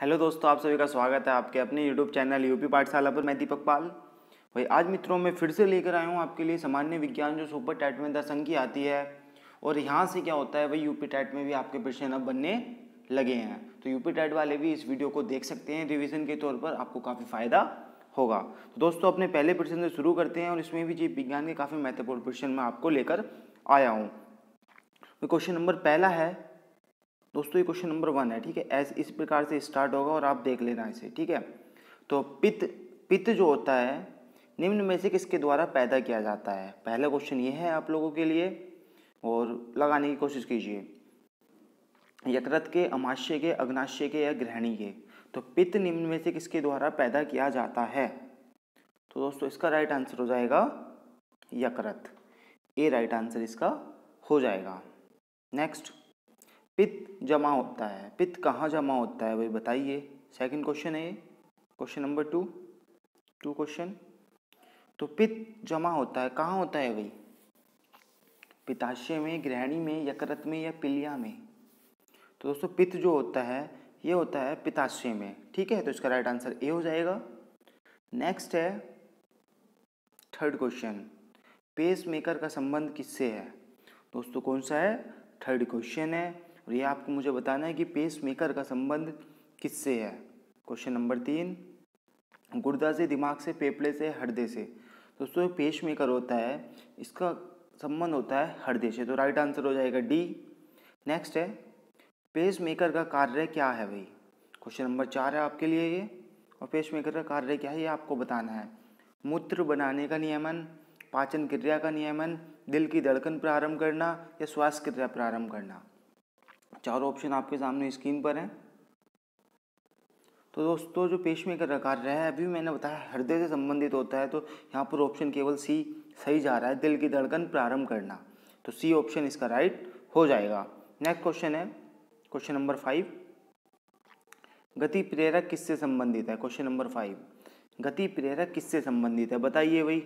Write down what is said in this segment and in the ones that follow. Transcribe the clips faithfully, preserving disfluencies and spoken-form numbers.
Hello दोस्तों, आप सभी का स्वागत है आपके अपने यूट्यूब चैनल यूपी पाठशाला पर। मैं दीपक पाल भाई आज मित्रों मैं फिर से लेकर आया हूँ आपके लिए सामान्य विज्ञान जो सुपर टैट में दस अंक की आती है। और यहाँ से क्या होता है भाई, यूपी टैट में भी आपके प्रश्न अब बनने लगे हैं, तो यूपी टैट वाले भी इस वीडियो को देख सकते हैं। रिविजन के तौर पर आपको काफ़ी फायदा होगा। तो दोस्तों अपने पहले प्रश्न से शुरू करते हैं और इसमें भी जीव विज्ञान के काफ़ी महत्वपूर्ण प्रश्न मैं आपको लेकर आया हूँ। क्वेश्चन नंबर पहला है दोस्तों, ये क्वेश्चन नंबर वन है, ठीक है। ऐसे इस प्रकार से स्टार्ट होगा और आप देख लेना इसे, ठीक है। तो पित्त पित्त जो होता है निम्न में से किसके द्वारा पैदा किया जाता है। पहला क्वेश्चन ये है आप लोगों के लिए और लगाने की कोशिश कीजिए। यकृत के, अमाशय के, अग्नाशय के या ग्रहणी के। तो पित्त निम्न में से किसके द्वारा पैदा किया जाता है। तो दोस्तों इसका राइट आंसर हो जाएगा यकृत। ए राइट आंसर इसका हो जाएगा। नेक्स्ट, पित्त जमा होता है, पित्त कहाँ जमा होता है भाई बताइए। सेकंड क्वेश्चन है ये, question number two two question. तो पित्त जमा होता है कहाँ होता है भाई, पित्ताशय में, ग्रहणी में, यकृत में या पिलिया में। तो दोस्तों पित्त जो होता है ये होता है पित्ताशय में, ठीक है। तो इसका राइट आंसर ए हो जाएगा। नेक्स्ट है थर्ड क्वेश्चन, पेस मेकर का संबंध किससे है। दोस्तों कौन सा है, थर्ड क्वेश्चन है और ये आपको मुझे बताना है कि पेस मेकर का संबंध किससे है। क्वेश्चन नंबर तीन, गुर्दा से, दिमाग से, फेफड़े से, हृदय से। दोस्तों पेस मेकर होता है इसका संबंध होता है हृदय से, तो राइट आंसर हो जाएगा डी। नेक्स्ट है पेस मेकर का कार्य क्या है भाई। क्वेश्चन नंबर चार है आपके लिए ये, और पेस मेकर का कार्य क्या है ये आपको बताना है। मूत्र बनाने का नियमन, पाचन क्रिया का नियमन, दिल की धड़कन प्रारंभ करना या श्वास क्रिया प्रारंभ करना। चारों ऑप्शन आपके सामने स्क्रीन पर हैं। तो दोस्तों जो पेसमेकर का कार्य है अभी मैंने बताया हृदय से संबंधित होता है, तो यहाँ पर ऑप्शन केवल सी सही जा रहा है, दिल की धड़कन प्रारंभ करना। तो सी ऑप्शन इसका राइट हो जाएगा। नेक्स्ट क्वेश्चन है क्वेश्चन नंबर फाइव, गति प्रेरक किससे संबंधित है। क्वेश्चन नंबर फाइव, गति प्रेरक किससे संबंधित है बताइए भाई।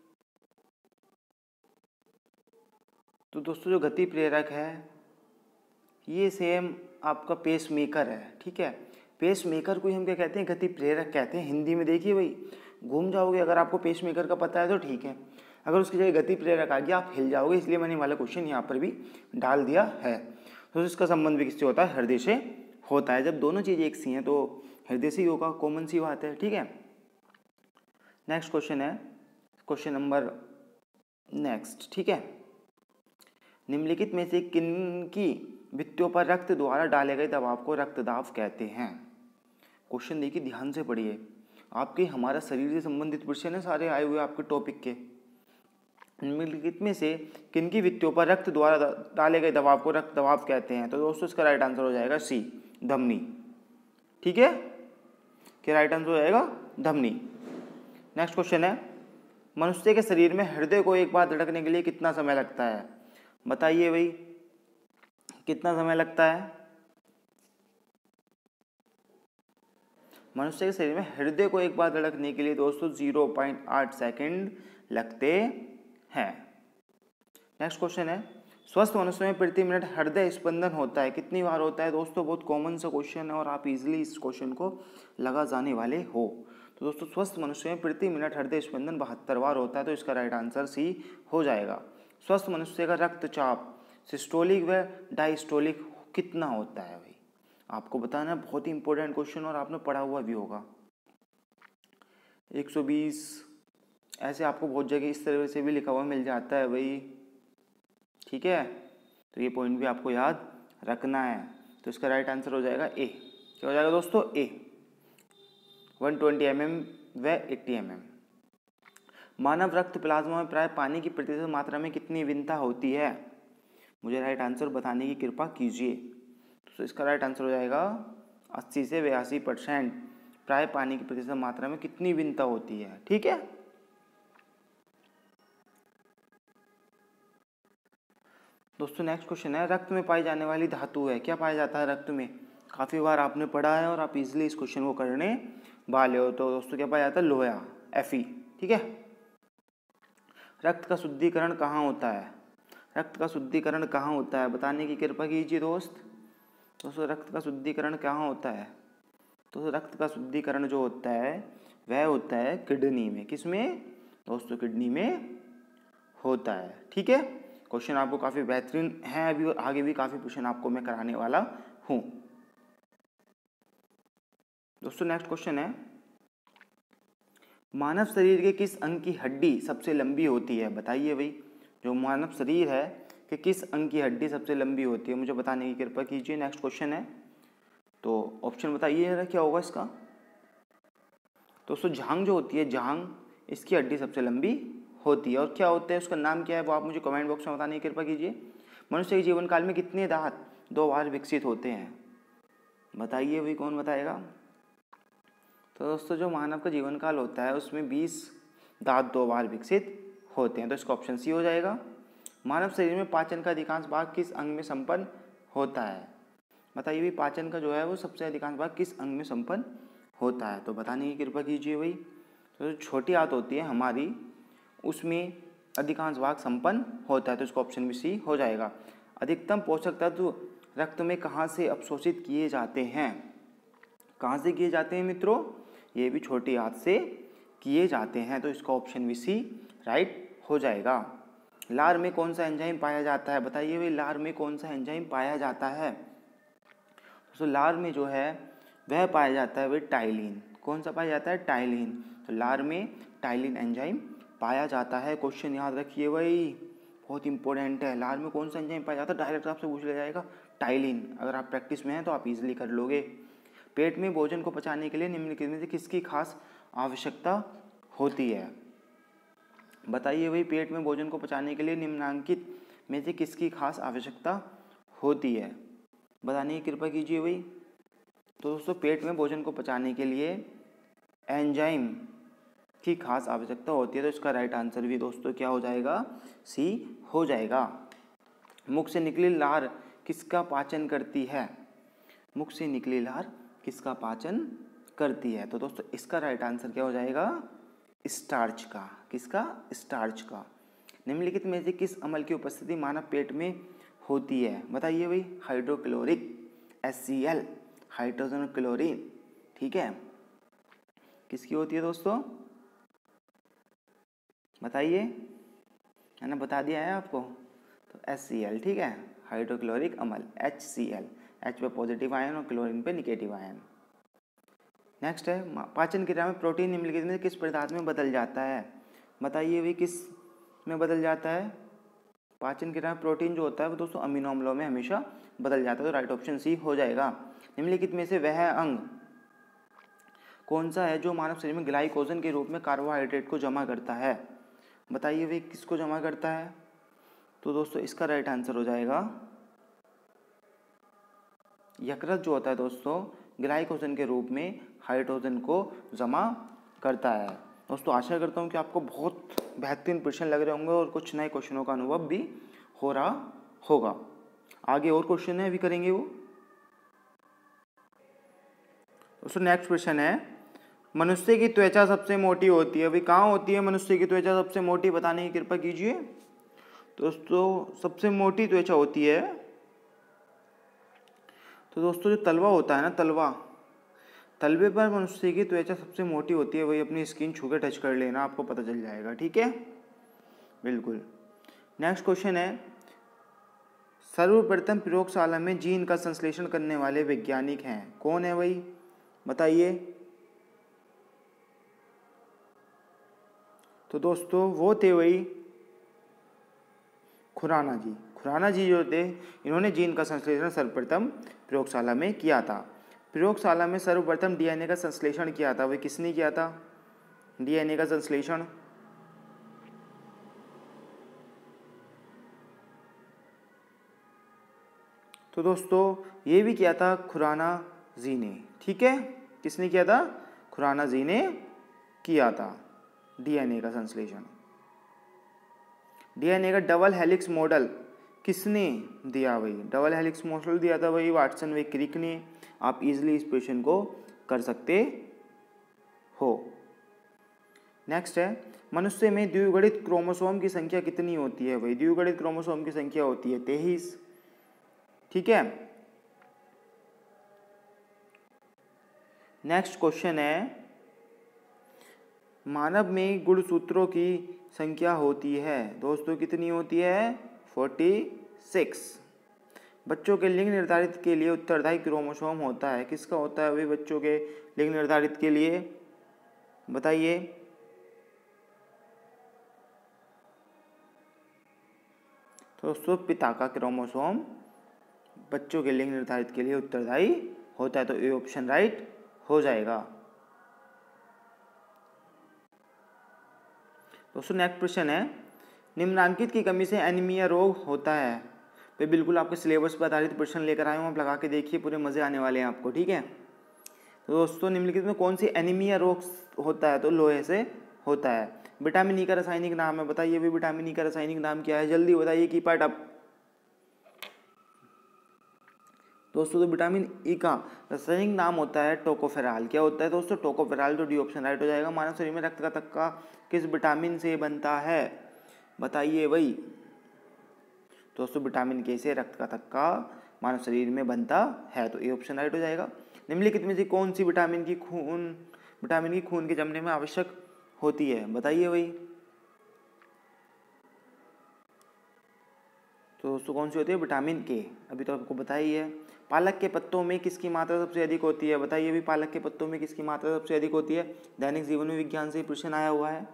तो दोस्तों जो गति प्रेरक है ये सेम आपका पेस मेकर है, ठीक है। पेस मेकर को ही हम क्या कहते हैं, गति प्रेरक कहते हैं हिंदी में। देखिए भाई घूम जाओगे, अगर आपको पेस मेकर का पता है तो ठीक है, अगर उसकी जगह गति प्रेरक आ गया आप हिल जाओगे, इसलिए मैंने वाला क्वेश्चन यहाँ पर भी डाल दिया है। तो इसका संबंध भी किससे होता है, हृदय से होता है। जब दोनों चीज़ें एक सी हैं तो हृदय से ही होगा, कॉमन सी बात है, ठीक है। नेक्स्ट क्वेश्चन है क्वेश्चन नंबर नेक्स्ट, ठीक है। निम्नलिखित में से किन की भित्तियों पर रक्त द्वारा डाले गए दबाव को रक्तदाब कहते हैं। क्वेश्चन देखिए ध्यान से पढ़िए, आपके हमारा शरीर से संबंधित प्रश्न है सारे आए हुए आपके टॉपिक के। निम्नलिखित में से किन की भित्तियों पर रक्त द्वारा डाले गए दबाव को रक्त दबाव कहते हैं। तो दोस्तों इसका राइट आंसर हो जाएगा सी, धमनी, ठीक है। क्या राइट आंसर हो जाएगा, धमनी। नेक्स्ट क्वेश्चन है, मनुष्य के शरीर में हृदय को एक बार धड़कने के लिए कितना समय लगता है बताइए भाई, कितना समय लगता है। मनुष्य के शरीर में हृदय को एक बार धड़कने के लिए दोस्तों ज़ीरो पॉइंट आठ सेकंड लगते हैं। नेक्स्ट क्वेश्चन है, स्वस्थ मनुष्य में प्रति मिनट हृदय स्पंदन होता है कितनी बार होता है। दोस्तों बहुत कॉमन सा क्वेश्चन है और आप इजीली इस क्वेश्चन को लगा जाने वाले हो। तो दोस्तों स्वस्थ मनुष्य में प्रति मिनट हृदय स्पंदन बहत्तर बार होता है, तो इसका राइट आंसर सी हो जाएगा। स्वस्थ मनुष्य का रक्तचाप सिस्टोलिक व डायस्टोलिक कितना होता है भाई, आपको बताना है। बहुत ही इंपॉर्टेंट क्वेश्चन और आपने पढ़ा हुआ भी होगा। एक सौ बीस ऐसे आपको बहुत जगह इस तरह से भी लिखा हुआ मिल जाता है भाई, ठीक है। तो ये पॉइंट भी आपको याद रखना है। तो इसका राइट आंसर हो जाएगा ए। क्या हो जाएगा दोस्तों, A. One twenty M M व एट्टी एम एम। मानव रक्त प्लाज्मा में प्राय पानी की प्रतिशत मात्रा में कितनी भिन्नता होती है, मुझे राइट आंसर बताने की कृपा कीजिए। तो इसका राइट आंसर हो जाएगा अस्सी से बयासी परसेंट। प्राय पानी की प्रतिशत मात्रा में कितनी भिन्नता होती है, ठीक है। दोस्तों नेक्स्ट क्वेश्चन है, रक्त में पाई जाने वाली धातु है, क्या पाया जाता है रक्त में। काफ़ी बार आपने पढ़ा है और आप इजीली इस क्वेश्चन को करने वाले हो। तो दोस्तों क्या पाया जाता है, लोहा, एफी, ठीक है। रक्त का शुद्धिकरण कहाँ होता है, रक्त का शुद्धिकरण कहाँ होता है बताने की कृपा कीजिए दोस्त। दोस्तों रक्त का शुद्धिकरण कहाँ होता है, तो रक्त का शुद्धिकरण जो होता है वह होता है किडनी में। किसमें दोस्तों? किडनी में होता है। ठीक है, क्वेश्चन आपको काफ़ी बेहतरीन है अभी, और आगे भी काफ़ी क्वेश्चन आपको मैं कराने वाला हूँ। दोस्तों नेक्स्ट क्वेश्चन है, मानव शरीर के किस अंग की हड्डी सबसे लंबी होती है? बताइए भाई, जो मानव शरीर है कि किस अंग की हड्डी सबसे लंबी होती है, मुझे बताने की कृपा कीजिए। नेक्स्ट क्वेश्चन है, तो ऑप्शन बताइए क्या होगा इसका। दोस्तों जांघ जो होती है, जांघ, इसकी हड्डी सबसे लंबी होती है। और क्या होता है, उसका नाम क्या है, वो आप मुझे कमेंट बॉक्स में बताने की कृपा कीजिए। मनुष्य के जीवन काल में कितने दांत दो बार विकसित होते हैं? बताइए भाई, कौन बताएगा। तो दोस्तों जो मानव का जीवन काल होता है उसमें बीस दांत दो बार विकसित होते हैं, तो इसका ऑप्शन सी हो जाएगा। मानव शरीर में पाचन का अधिकांश भाग किस अंग में संपन्न होता है? बताइए भाई, पाचन का जो है वो सबसे अधिकांश भाग किस अंग में संपन्न होता है? तो बताने की कृपा कीजिए भाई। तो जो छोटी आंत होती है हमारी, उसमें अधिकांश भाग संपन्न होता है, तो इसका ऑप्शन भी सी हो जाएगा। अधिकतम पोषक तत्व रक्त में कहाँ से अवशोषित किए जाते हैं? कहाँ से किए जाते हैं मित्रों? ये भी छोटी आंत से किए जाते हैं, तो इसका ऑप्शन भी सी राइट हो जाएगा। लार में कौन सा एंजाइम पाया जाता है? बताइए भाई, लार में कौन सा एंजाइम पाया जाता है? तो लार में जो है वह पाया जाता है वह टाइलिन। कौन सा पाया जाता है? टाइलिन। तो लार में टाइलिन एंजाइम पाया जाता है। क्वेश्चन याद रखिए भाई, बहुत इंपॉर्टेंट है। लार में कौन सा एंजाइम पाया जाता है? डायरेक्ट आपसे पूछ लिया जाएगा, टाइलिन। अगर आप प्रैक्टिस में हैं तो आप इजीली कर लोगे। पेट में भोजन को पचाने के लिए निम्नलिखित में से किसकी खास आवश्यकता होती है? बताइए भाई, पेट में भोजन को पचाने के लिए निम्नलिखित में से किसकी खास आवश्यकता होती है? बताने की कृपा कीजिए भाई। तो दोस्तों पेट में भोजन को पचाने के लिए एंजाइम की खास आवश्यकता होती है, तो इसका राइट आंसर भी दोस्तों क्या हो जाएगा? सी हो जाएगा। मुख से निकली लार किसका पाचन करती है? मुख से निकली लार किसका पाचन करती है? तो दोस्तों इसका राइट आंसर क्या हो जाएगा? स्टार्च का। किसका? स्टार्च का। निम्नलिखित में से किस अम्ल की उपस्थिति मानव पेट में होती है? बताइए भाई। Hydrochloric H C L, hydrogen chlorine. ठीक है, किसकी होती है दोस्तों? बताइए, है ना, बता दिया है आपको। तो एच सी एल, ठीक है, हाइड्रोक्लोरिक अम्ल, एच सी एल। एच पे पॉजिटिव आयन और क्लोरीन पे निगेटिव आयन। नेक्स्ट है, पाचन क्रिया में प्रोटीन निम्नलिखित में किस पदार्थ में बदल जाता है? बताइए भाई, किस में बदल जाता है? पाचन क्रिया में प्रोटीन जो होता है वो दोस्तों अमीनो अम्लों में हमेशा बदल जाता है, तो राइट ऑप्शन सी हो जाएगा। निम्नलिखित में से वह अंग कौन सा है जो मानव शरीर में ग्लाइकोजन के रूप में कार्बोहाइड्रेट को जमा करता है? बताइए भाई, किसको जमा करता है? तो दोस्तों इसका राइट आंसर हो जाएगा यकृत जो होता है दोस्तों, ग्लाइकोजन के रूप में हाइड्रोजन को जमा करता है। दोस्तों आशा करता हूँ कि आपको बहुत बेहतरीन प्रश्न लग रहे होंगे और कुछ नए क्वेश्चनों का अनुभव भी हो रहा होगा। आगे और क्वेश्चन है, अभी करेंगे वो। दोस्तों नेक्स्ट क्वेश्चन है, मनुष्य की त्वचा सबसे मोटी होती है। अभी कहाँ होती है मनुष्य की त्वचा सबसे मोटी? बताने की कृपा कीजिए। दोस्तों सबसे मोटी त्वचा होती है, तो दोस्तों जो तलवा होता है ना, तलवा, तलवे पर मनुष्य की त्वचा सबसे मोटी होती है। वही अपनी स्किन छू के टच कर लेना, आपको पता चल जाएगा। ठीक है, बिल्कुल। नेक्स्ट क्वेश्चन है, सर्वप्रथम प्रयोगशाला में जीन का संश्लेषण करने वाले वैज्ञानिक हैं, कौन है भाई? बताइए। तो दोस्तों वो थे वही खुराना जी। खुराना जी जो थे, इन्होंने जीन का संश्लेषण सर्वप्रथम प्रयोगशाला में किया था। प्रयोगशाला में सर्वप्रथम डीएनए का संश्लेषण किया था, वह किसने किया था? डीएनए का संश्लेषण तो दोस्तों ये भी किया था खुराना जी ने। ठीक है, किसने किया था? खुराना जी ने किया था डीएनए का संश्लेषण। डीएनए का डबल हेलिक्स मॉडल किसने दिया भाई? डबल हेलिक्स मॉडल दिया था भाई वाटसन व क्रिक ने। आप इजीली इस क्वेश्चन को कर सकते हो। नेक्स्ट है, मनुष्य में द्विगुणित क्रोमोसोम की संख्या कितनी होती है भाई? द्विगुणित क्रोमोसोम की संख्या होती है तेईस। ठीक है, नेक्स्ट क्वेश्चन है, मानव में गुणसूत्रों की संख्या होती है दोस्तों, कितनी होती है? छियालीस। बच्चों के लिंग निर्धारित के लिए उत्तरदायी क्रोमोसोम होता है, किसका होता है भाई बच्चों के लिंग निर्धारित के लिए? बताइए। तो दोस्तों पिता का क्रोमोसोम बच्चों के लिंग निर्धारित के लिए उत्तरदायी होता है, तो ए ऑप्शन राइट हो जाएगा। दोस्तों नेक्स्ट प्रश्न है, निम्नांकित की कमी से एनीमिया रोग होता है। तो बिल्कुल आपके सिलेबस पर आधारित प्रश्न लेकर आए हूँ, आप लगा के देखिए, पूरे मजे आने वाले हैं आपको, ठीक है। तो दोस्तों निम्नलिखित में कौन सी एनीमिया रोग होता है? तो लोहे से होता है। विटामिन ई का रासायनिक नाम है, बताइए भी विटामिन ई का रासायनिक नाम क्या है? जल्दी बताइए की पार्ट आप। दोस्तों तो विटामिन ई का रासायनिक नाम होता है टोकोफेरॉल। क्या होता है दोस्तों? टोकोफेरॉल। तो डी ऑप्शन राइट हो जाएगा। मानव शरीर में रक्त का थक्का किस विटामिन से बनता है? बताइए भाई। दोस्तों विटामिन के से रक्त का थक्का मानव शरीर में बनता है, तो ए ऑप्शन राइट हो जाएगा। निम्नलिखित में से कौन सी विटामिन की खून विटामिन की खून के जमने में आवश्यक होती है? बताइए भाई। तो दोस्तों कौन सी होती है? विटामिन के। अभी तो आपको बताया ही है। पालक के पत्तों में किसकी मात्रा सबसे अधिक होती है? बताइए भी पालक के पत्तों में किसकी मात्रा सबसे अधिक होती है? दैनिक जीवन विज्ञान से प्रश्न आया हुआ है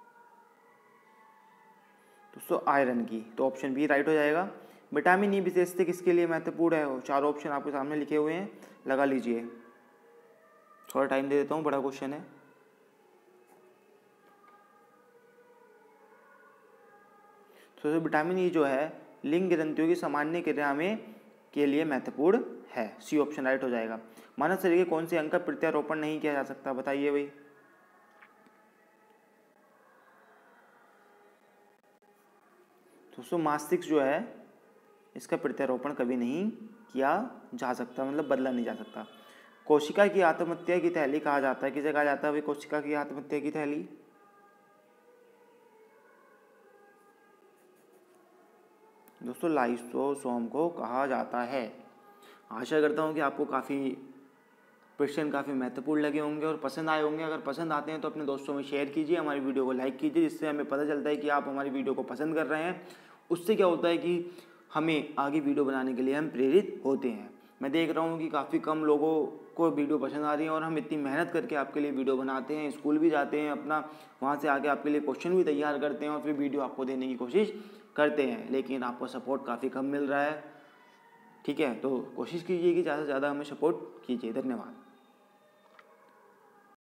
दोस्तों, आयरन की। तो ऑप्शन बी राइट हो जाएगा। विटामिन ई विशेषता किसके लिए महत्वपूर्ण है? चार ऑप्शन आपके सामने लिखे हुए हैं, लगा लीजिए। थोड़ा टाइम दे देता हूँ, बड़ा क्वेश्चन है। तो विटामिन ई जो है लिंग ग्रंथियों की सामान्य क्रिया में के लिए महत्वपूर्ण है, सी ऑप्शन राइट हो जाएगा। मानव शरीर के कौन से अंग का प्रत्यारोपण नहीं किया जा सकता? बताइए भाई। दोस्तों मस्तिष्क जो है इसका प्रत्यारोपण कभी नहीं किया जा सकता, मतलब बदला नहीं जा सकता। कोशिका की आत्महत्या की थैली कहा जाता है, किसे कहा जाता है भाई कोशिका की आत्महत्या की थैली? दोस्तों लाइसोसोम को कहा जाता है। आशा करता हूँ कि आपको काफ़ी प्रश्न काफ़ी महत्वपूर्ण लगे होंगे और पसंद आए होंगे। अगर पसंद आते हैं तो अपने दोस्तों में शेयर कीजिए, हमारी वीडियो को लाइक कीजिए, जिससे हमें पता चलता है कि आप हमारी वीडियो को पसंद कर रहे हैं। उससे क्या होता है कि हमें आगे वीडियो बनाने के लिए हम प्रेरित होते हैं। मैं देख रहा हूँ कि काफ़ी कम लोगों को वीडियो पसंद आ रही है और हम इतनी मेहनत करके आपके लिए वीडियो बनाते हैं, स्कूल भी जाते हैं अपना, वहाँ से आके आपके लिए क्वेश्चन भी तैयार करते हैं और फिर वीडियो आपको देने की कोशिश करते हैं, लेकिन आपको सपोर्ट काफ़ी कम मिल रहा है, ठीक है। तो कोशिश कीजिए कि ज़्यादा से ज़्यादा हमें सपोर्ट कीजिए। धन्यवाद।